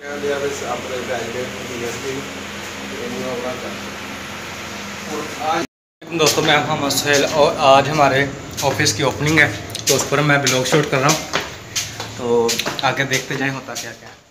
दोस्तों मैं हम सोहेल और आज हमारे ऑफिस की ओपनिंग है तो उस पर मैं ब्लॉग शूट कर रहा हूँ। तो आगे देखते जाएं होता क्या क्या है।